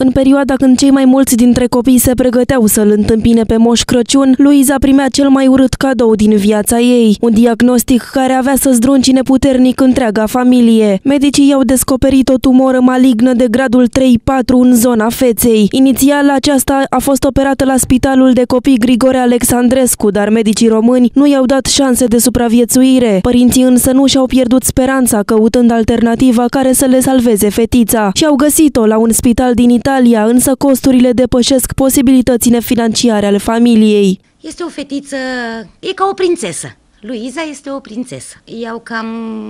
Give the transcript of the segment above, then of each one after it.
În perioada când cei mai mulți dintre copii se pregăteau să-l întâmpine pe Moș Crăciun, Luiza primea cel mai urât cadou din viața ei, un diagnostic care avea să zdruncine puternic întreaga familie. Medicii i-au descoperit o tumoră malignă de gradul 3-4 în zona feței. Inițial, aceasta a fost operată la Spitalul de Copii Grigore Alexandrescu, dar medicii români nu i-au dat șanse de supraviețuire. Părinții însă nu și-au pierdut speranța căutând alternativa care să le salveze fetița și au găsit-o la un spital din Italia, însă costurile depășesc posibilitățile financiare ale familiei. Este o fetiță, e ca o prințesă. Luiza este o prințesă. I-au cam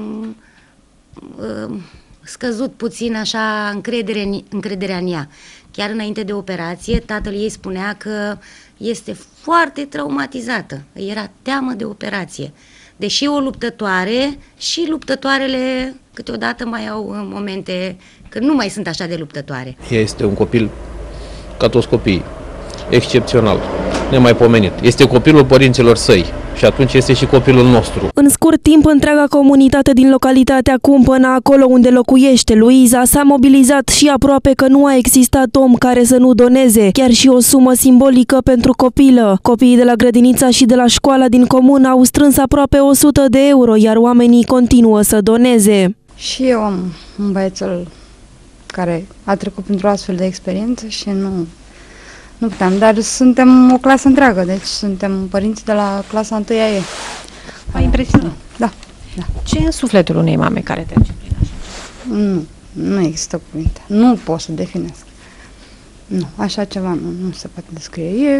scăzut puțin așa încrederea în ea. Chiar înainte de operație, tatăl ei spunea că este foarte traumatizată. Era teamă de operație. Deși o luptătoare, și luptătoarele câteodată mai au momente când nu mai sunt așa de luptătoare. Ea este un copil, ca toți copiii, excepțional, nemaipomenit. Este copilul părinților săi și atunci este și copilul nostru. În scurt timp, întreaga comunitate din localitatea Cumpăna, acolo unde locuiește Luiza, s-a mobilizat și aproape că nu a existat om care să nu doneze, chiar și o sumă simbolică pentru copilă. Copiii de la grădinița și de la școala din comună au strâns aproape 100 de euro, iar oamenii continuă să doneze. Și eu am un băiețel care a trecut printr-o astfel de experiență și nu puteam, dar suntem o clasă întreagă, deci suntem părinți de la clasa 1-a E. M-a impresionat. Da. Ce e în sufletul unei mame care trece prin așa? Nu există cuvinte. Nu pot să definesc. Nu, așa ceva nu se poate descrie.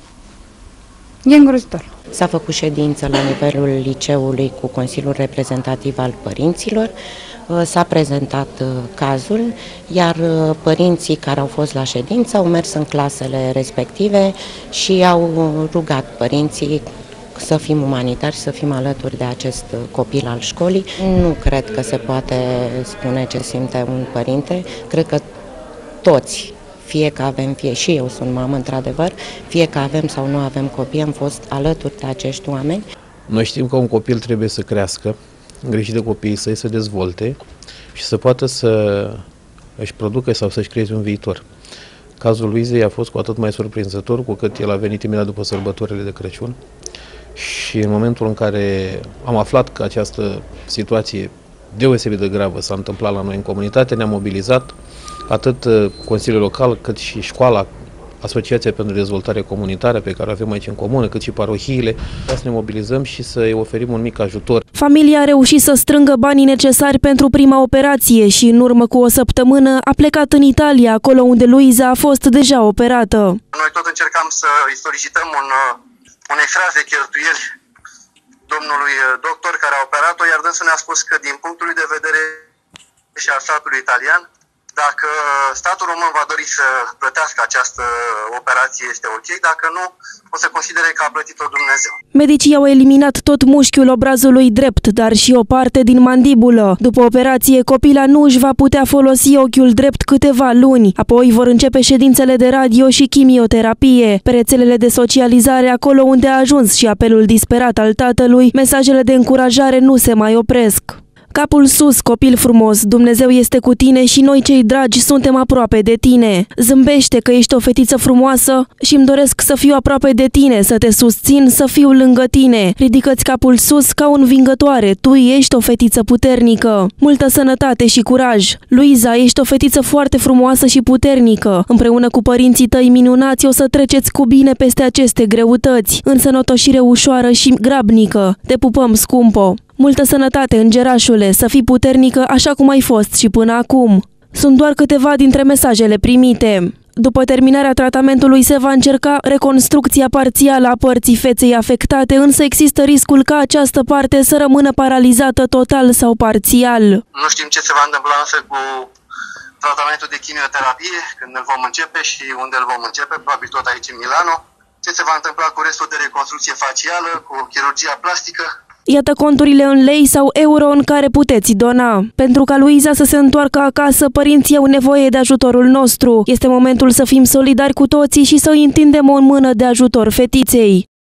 E îngrozitor. S-a făcut ședință la nivelul liceului cu Consiliul Reprezentativ al Părinților, s-a prezentat cazul, iar părinții care au fost la ședință au mers în clasele respective și au rugat părinții să fim umanitari, să fim alături de acest copil al școlii. Nu cred că se poate spune ce simte un părinte, cred că toți, fie că avem, fie și eu sunt mamă, într-adevăr, fie că avem sau nu avem copii, am fost alături de acești oameni. Noi știm că un copil trebuie să crească, îngrijit de copiii săi, să dezvolte și să poată să își producă sau să-și creeze un viitor. Cazul Luizei a fost cu atât mai surprinzător, cu cât el a venit imediat după sărbătorile de Crăciun și în momentul în care am aflat că această situație deosebit de gravă s-a întâmplat la noi în comunitate, ne-am mobilizat atât Consiliul Local, cât și școala, Asociația pentru Dezvoltare Comunitară pe care o avem aici în comună, cât și parohiile, ca să ne mobilizăm și să-i oferim un mic ajutor. Familia a reușit să strângă banii necesari pentru prima operație și în urmă cu o săptămână a plecat în Italia, acolo unde Luiza a fost deja operată. Noi tot încercam să îi solicităm un extras de cheltuieli domnului doctor care a operat-o, iar dânsul ne-a spus că din punctul lui de vedere și al statului italian, dacă statul român va dori să plătească această operație, este ok, dacă nu, o să considere că a plătit-o Dumnezeu. Medicii au eliminat tot mușchiul obrazului drept, dar și o parte din mandibulă. După operație, copila nu își va putea folosi ochiul drept câteva luni. Apoi vor începe ședințele de radio și chimioterapie. Pe rețelele de socializare, acolo unde a ajuns și apelul disperat al tatălui, mesajele de încurajare nu se mai opresc. Capul sus, copil frumos, Dumnezeu este cu tine și noi cei dragi suntem aproape de tine. Zâmbește că ești o fetiță frumoasă și îmi doresc să fiu aproape de tine, să te susțin, să fiu lângă tine. Ridică-ți capul sus ca o învingătoare, tu ești o fetiță puternică. Multă sănătate și curaj. Luiza, ești o fetiță foarte frumoasă și puternică. Împreună cu părinții tăi minunați o să treceți cu bine peste aceste greutăți. Însănătoșire ușoară și grabnică. Te pupăm, scumpo! Multă sănătate, îngerașule, să fii puternică așa cum ai fost și până acum. Sunt doar câteva dintre mesajele primite. După terminarea tratamentului se va încerca reconstrucția parțială a părții feței afectate, însă există riscul ca această parte să rămână paralizată total sau parțial. Nu știm ce se va întâmpla însă cu tratamentul de chimioterapie, când îl vom începe și unde îl vom începe, probabil tot aici în Milano. Ce se va întâmpla cu restul de reconstrucție facială, cu chirurgia plastică. Iată conturile în lei sau euro în care puteți dona. Pentru ca Luiza să se întoarcă acasă, părinții au nevoie de ajutorul nostru. Este momentul să fim solidari cu toții și să îi întindem o mână de ajutor fetiței.